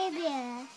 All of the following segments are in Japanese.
baby.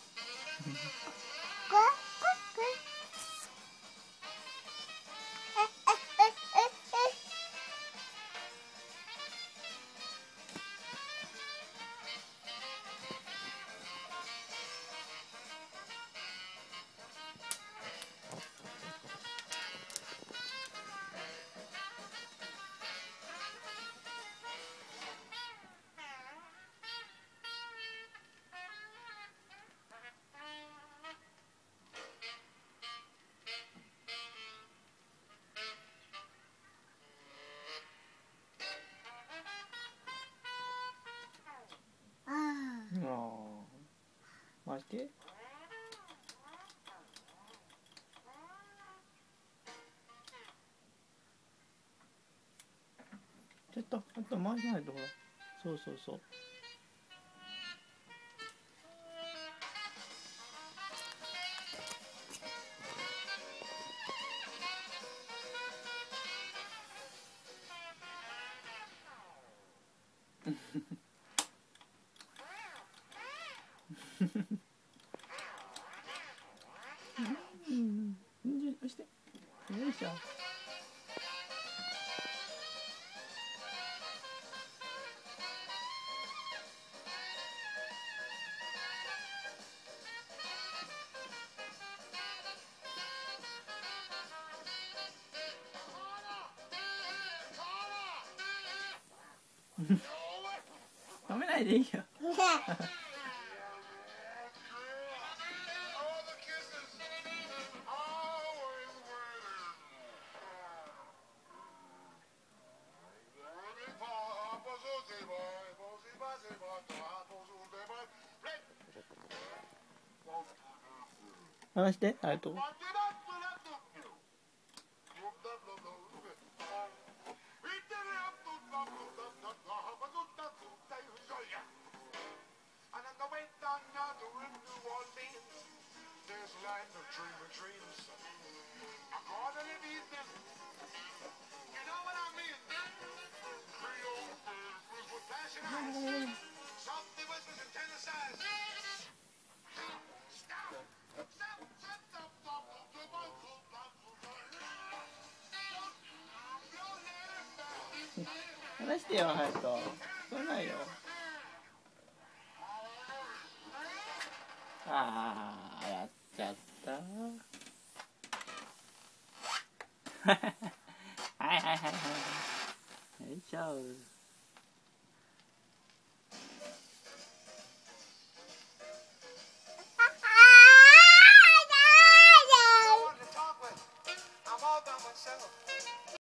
回して。ちょっとあと回さないとほら。そうそうそう。押して。よいしょ。止めないでいいよ。話して、ありがとう。話してよ、早く。聞こえないよ。ああ、やっちゃった。はいはいはいはい。よいしょ。 I'm all by myself.